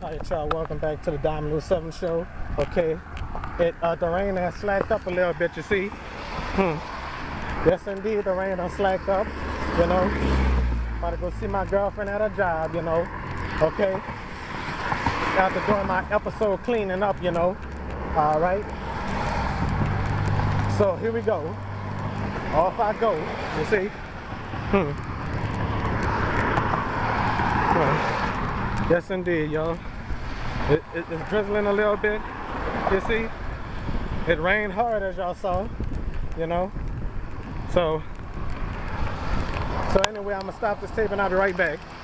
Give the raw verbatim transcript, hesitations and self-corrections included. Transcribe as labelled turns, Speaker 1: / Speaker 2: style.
Speaker 1: Alright y'all, welcome back to the Dominoes seven show. Okay, it uh, the rain has slacked up a little bit, you see. Hmm. Yes indeed, the rain has slacked up, you know. About to go see my girlfriend at her job, you know. Okay. After doing my episode cleaning up, you know. Alright. So here we go. Off I go, you see. Hmm. Hmm. Yes indeed, y'all. It, it, it's drizzling a little bit, you see. It rained hard as y'all saw, you know. So, so anyway, I'm gonna stop this tape and I'll be right back.